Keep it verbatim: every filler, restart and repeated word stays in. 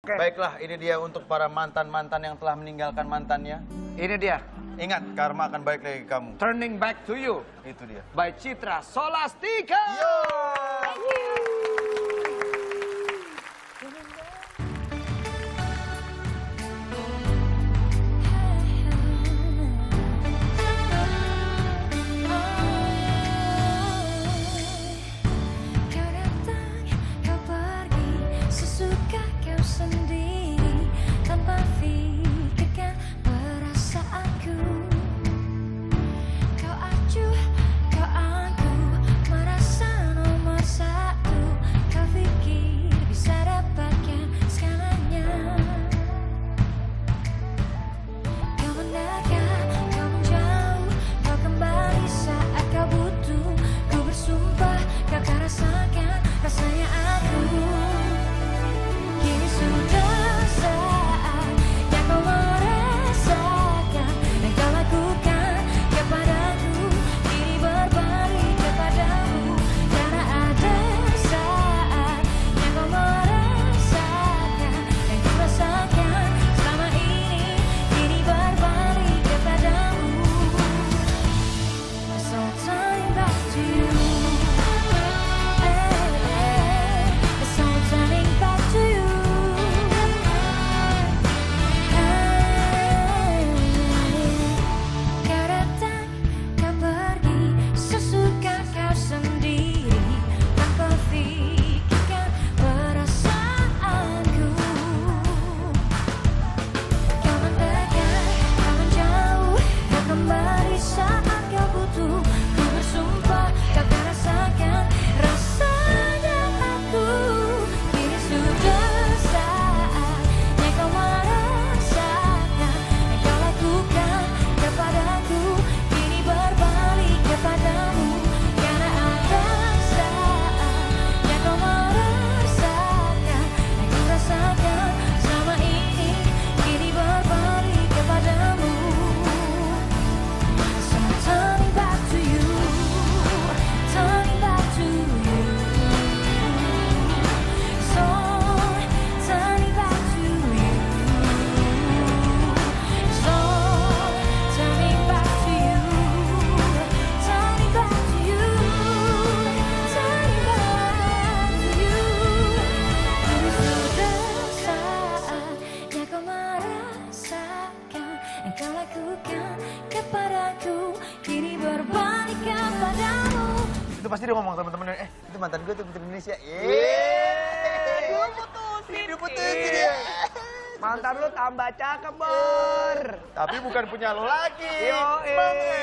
Oke. Baiklah, ini dia untuk para mantan-mantan yang telah meninggalkan mantannya. Ini dia. Ingat, karma akan balik lagi ke kamu. Turning Back to You. Itu dia. By Citra Solastika. Yo! Itu pasti dia ngomong teman-teman, eh itu mantan gue tuh Putri Indonesia. Yeay. Gue putusin. Dia putusin ya. Mantan lu tambah cakep, Bor. Tapi bukan punya lo lagi. Yo, Bang,